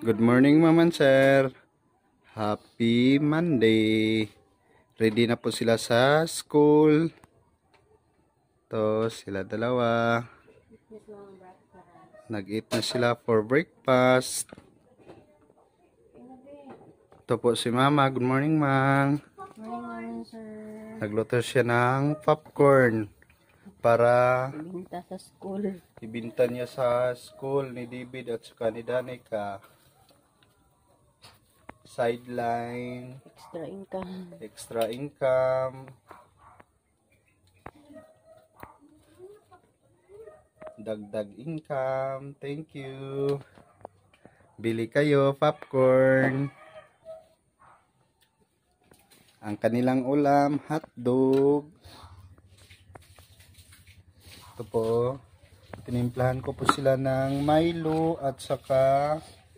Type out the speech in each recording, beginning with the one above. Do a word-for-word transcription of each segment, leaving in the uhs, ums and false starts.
Good morning, Ma'am and Sir. Happy Monday. Ready na po sila sa school. To sila dalawa. Nag-eat na sila for breakfast. Ito po si Mama. Good morning, Mang. Good morning, sir. Nagluto siya ng popcorn para Ibinta sa school. ibinta niya sa school ni David at saka ni Danica. Sideline, Extra income. extra income, dagdag income. Thank you. Bili kayo popcorn. Ang kanilang ulam, hotdog. Ito po, tinimplahan ko po sila ng Milo at saka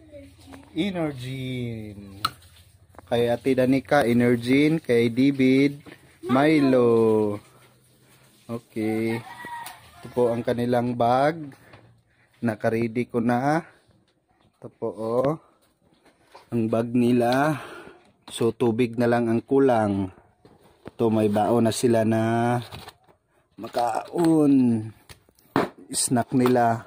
Energin. Kay Ate Danica, Energin. Kay David, Milo. Okay. Ito po ang kanilang bag. Nakaready ko na. Ito po oh. Ang bag nila. So tubig na lang ang kulang. Ito may baon na sila na makaon. Snack nila.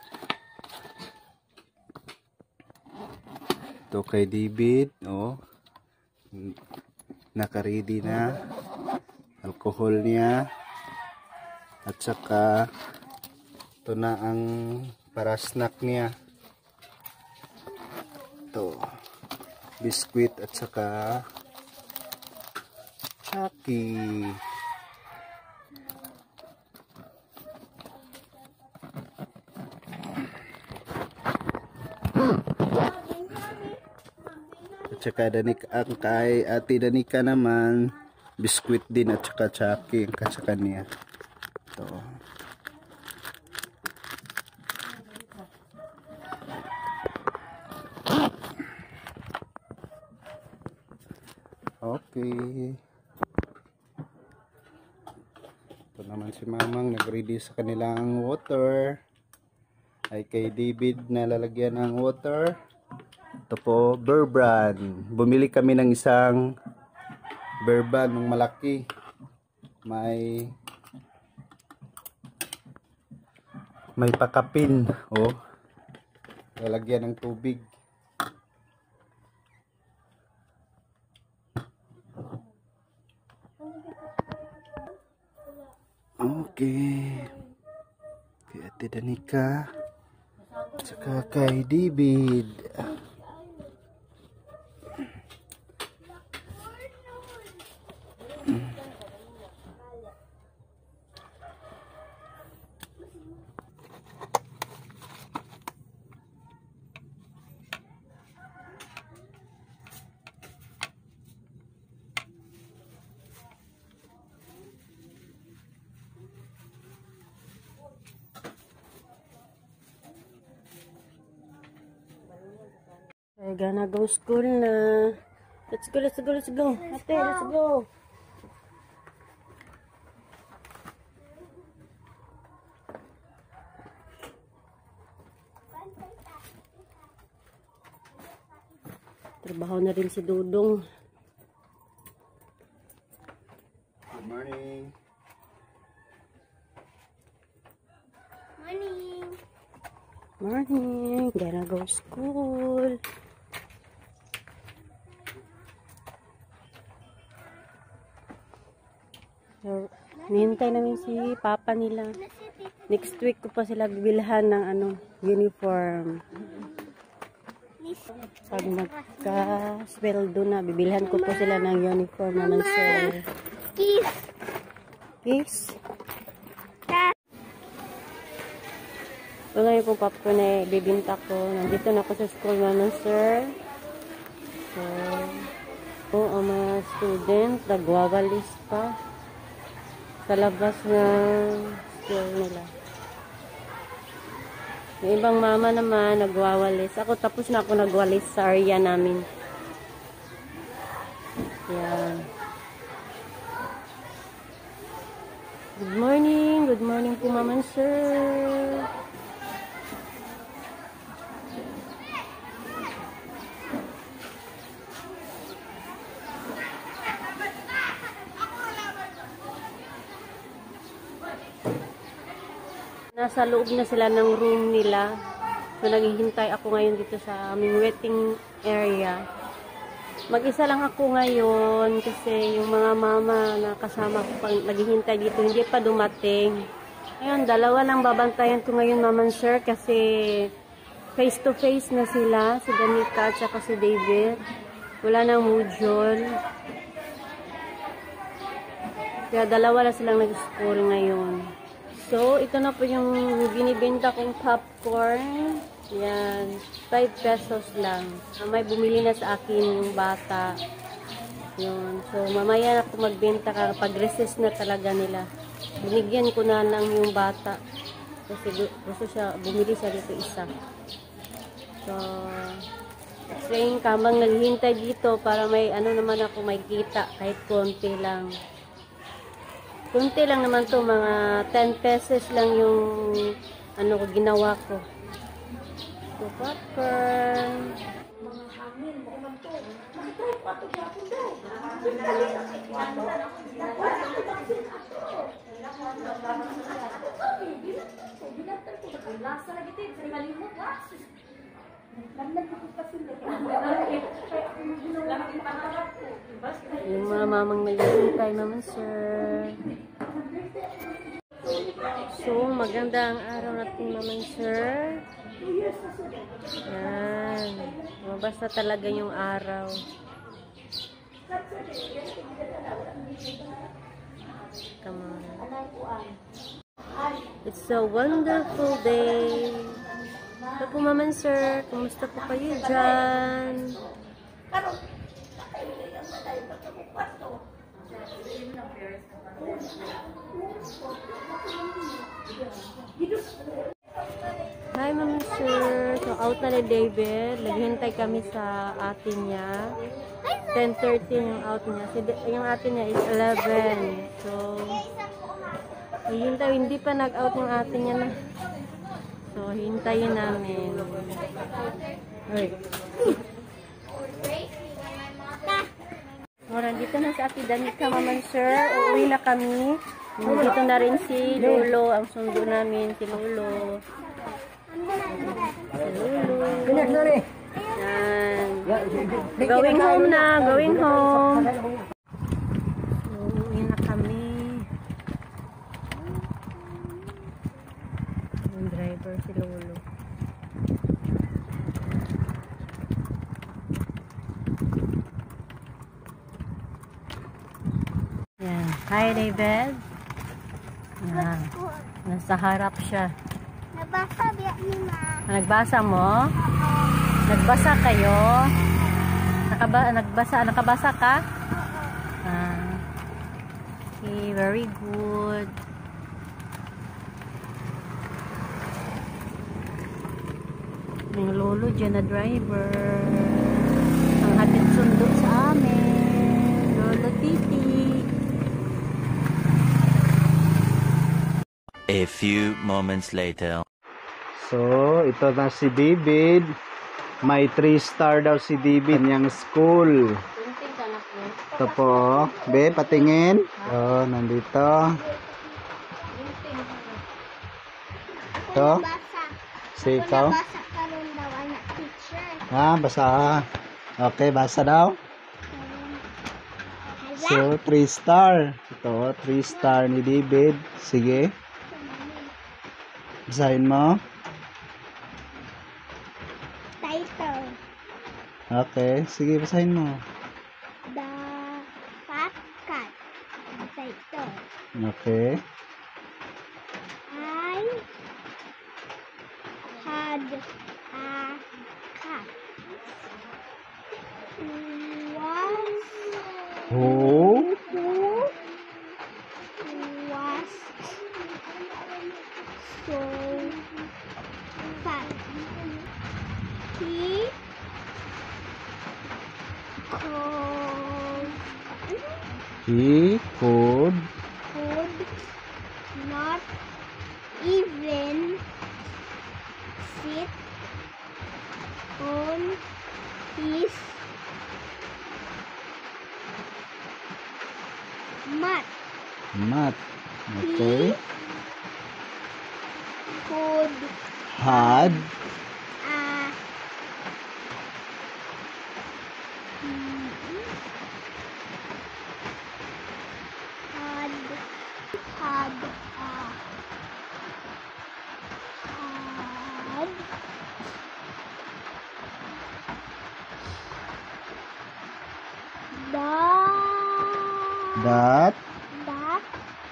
Ito kay David, oh. Naka-ready na. Alcohol niya. At saka ito na ang para snack niya. Ito. Biscuit at saka Chucky. At saka Danica, ang kay Ate Danica naman, biskuit din at saka Chucky ang sa kanya. Ito. Okay. Ito naman si Mamang nag-ready sa kanilang water. Ay kay David na lalagyan ng water. Ito po, Bear Brand. Bumili kami ng isang Bear Brand ng malaki. May may pakapin. Oh. Lalagyan ng tubig. Okay. Kay Ate Danica. Saka kay David. We're gonna go school na. Let's go, let's go, let's go. Ate, let's go. Trabaho na rin si Dudong. Good morning. Morning. Morning. Gonna go school. So, nihintay namin si Papa nila. Next week ko pa sila bibilhan ng ano, uniform. Pag magka-sweldo na, bibilhan ko po sila ng uniform naman sir. Kiss. Kiss. Ito na yung popcorn na bibinta ko. Nandito na ako sa school naman sir. So, ito ang mga student, nagwawalis pa sa labas ng school nila. Yung ibang mama naman nagwawalis. Ako tapos na ako nagwalis sa area namin. Yan. Good morning. Good morning po mama and sir. Nasa loob na sila ng room nila. So, naghihintay ako ngayon dito sa aming waiting area. Mag-isa lang ako ngayon kasi yung mga mama na kasama ko pang naghihintay dito hindi pa dumating. Ngayon, dalawa lang babantayan ko ngayon, Ma'am and Sir, kasi face to face na sila, si Danica at saka si David. Wala nang module. Kaya dalawa lang silang nag-school ngayon. So, ito na po yung binibenta kong popcorn. Yan. five pesos lang. May bumili na sa akin yung bata. Yun. So, mamaya na ako magbenta kapag recess na talaga nila. Binigyan ko na lang yung bata. Kasi gusto siya, bumili siya dito isa. So, saying kamang naghihintay dito para may ano naman ako may kita kahit konti lang. Kunti lang naman to, mga ten pesos lang yung ano ko ginawa ko. So, popcorn. Yung mga mamang naghihintay, Ma'am and Sir. So, magandang araw natin, Ma'am and Sir. Yan. Mabas na talaga yung araw. Come on. It's a wonderful day. Ito po, Ma'am and Sir. Kumusta po kayo dyan? Hi, Ma'am and Sir. So, out na ni David. Naghintay kami sa atin niya. ten thirty yung out niya. Si, yung atin niya is eleven. So, hihintay. Hindi pa nag-out yung atin niya na. So, hintayin namin. Wait. Mura, dito na sa Ate Danica, Ma'am and Sir. Uuwi na kami. Dito na rin si Lolo. Ang sundo namin, si Lolo. Si Lolo. Yan. Going home na. Going home. Uuwi na kami. Yung driver, si Lolo. Yan. Hi, David. Yan. Nasa harap siya. Nabasa biya ni Ma. Nagbasa mo? Nagbasa kayo? Nakaba nagbasa, nakabasa ka? Ah. Okay, very good. Yung lolo dyan na driver. Ang hatid sundo sa amin. Lolo Titi. A few moments later. So, ito na si David. May three star daw si David niyang school. Ito po. Be, patingin. Oh, nandito. Ito. Basa. Si ikaw. Basa karon daw ang teacher. Ah, basa. Okay, basa daw. So, three star. Ito, three star ni David. Sige. Basahin mo. Title. Okay, sige, basahin mo. The Fat Cat. Title. Okay. I had a cat. Was Who? who was so fat. He could, He could could not even sit on his mat. mat. Okay. Food. Had. Uh, mm, had. Had. Uh, had. That. That. That.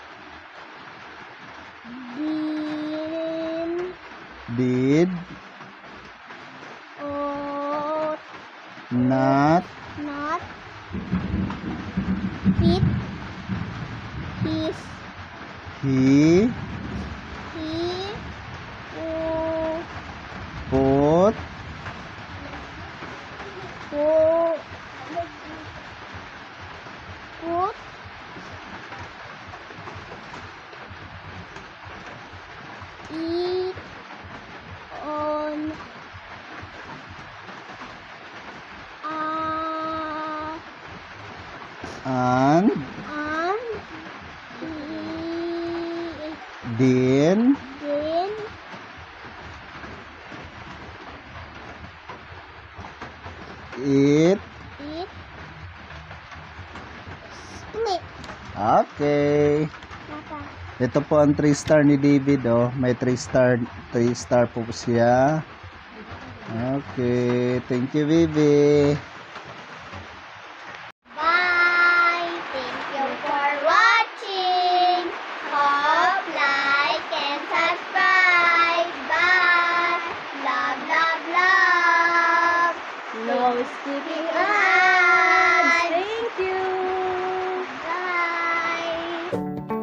Din. Did. Oh, Not. not fit his He. he oh, Put. oh, put it on uh, And. and he Then. then It. it split. Okay. Papa. Ito po ang three star ni David, oh. May three star, three star po siya. Okay. Thank you, baby. Bye. Thank you for watching. Hope, like, and subscribe. Bye. Love, love, love. No skipping Bye. ads. Thank you. Bye.